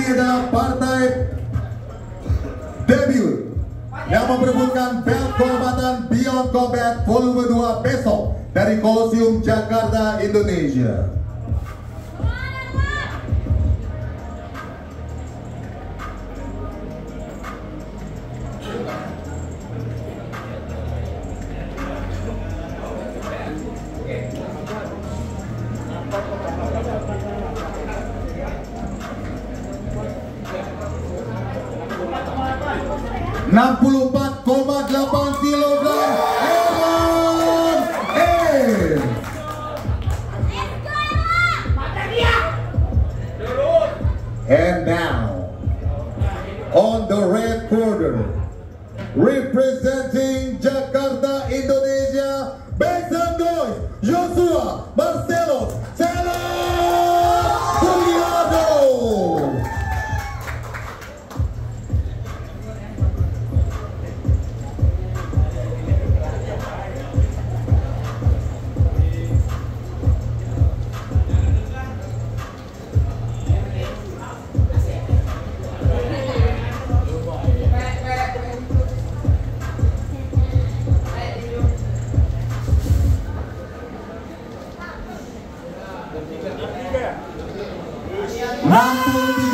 adalah partai debut yang memperebutkan belt kehormatan Beyond Combat Volume 2 besok dari Kolosium Jakarta, Indonesia. ...64,8 kilogram Herman Air. And now on the red corner, representing Jakarta, Indonesia, make some noise, Joshua Marcelo Puliado. Nanti